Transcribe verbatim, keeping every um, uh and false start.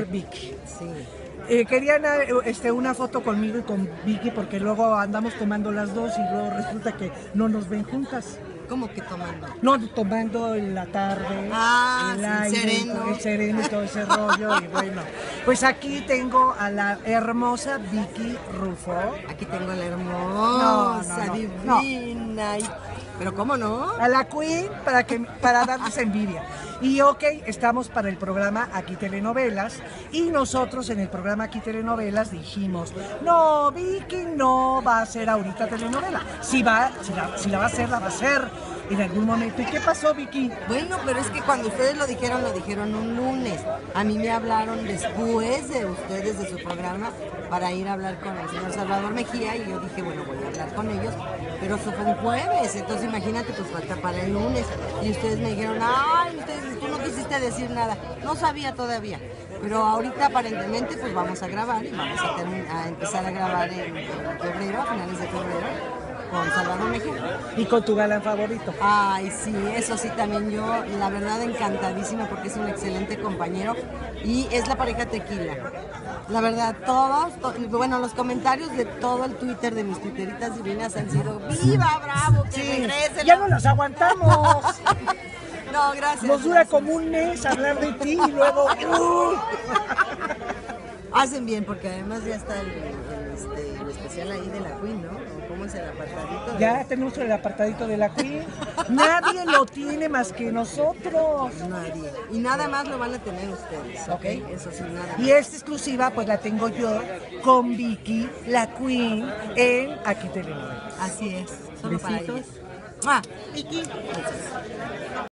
Vicky. Sí. Eh, querían eh, este, una foto conmigo y con Vicky porque luego andamos tomando las dos y luego resulta que no nos ven juntas. ¿Cómo que tomando? No, tomando en la tarde, Ah, el sí, aire, sereno. el sereno y todo ese rollo. Y bueno, pues aquí tengo a la hermosa Vicky Rufo. Aquí tengo a la No, hermosa, no, no, divina. y- Pero ¿cómo no? A la Queen para, que, para darles envidia. Y ok, estamos para el programa Aquí Telenovelas y nosotros en el programa Aquí Telenovelas dijimos, no, Vicky no va a hacer ahorita telenovela. Si, va, si, la, si la va a hacer, la va a hacer en algún momento. ¿Y qué pasó, Vicky? Bueno, pero es que cuando ustedes lo dijeron, lo dijeron un lunes. A mí me hablaron después de ustedes, de su programa, para ir a hablar con el señor Salvador Mejía y yo dije, bueno, voy a hablar con ellos, pero eso fue un jueves, entonces imagínate, pues falta para el lunes. Y ustedes me dijeron, ay, ustedes, tú no quisiste decir nada. No sabía todavía, pero ahorita aparentemente pues vamos a grabar y vamos a, termin- a empezar a grabar en, en febrero, a finales de febrero, con Salvador Mejía. Y con tu galán favorito. Ay, sí, eso sí, también yo, la verdad, encantadísima porque es un excelente compañero y es la pareja Tequila. La verdad, todos, to- bueno, los comentarios de todo el Twitter de mis tuiteritas divinas han sido ¡viva, bravo, que Sí, regrese! ya no las aguantamos. No, gracias. Nos dura gracias. como un mes hablar de ti y luego... ¡uh! Hacen bien porque además ya está el, el, este, el especial ahí de la Queen, ¿no? ¿O ¿Cómo es el apartadito? de- Ya tenemos el apartadito de la Queen. Nadie lo tiene más que nosotros. Nadie. Y nada más lo van a tener ustedes, ¿ok? Ok. Eso sí, nada más. Y esta exclusiva pues la tengo yo con Vicky, la Queen, en Aquí Telenovelas. Así es, solo para Besitos. ellos. ¡Mua! Vicky. Besos.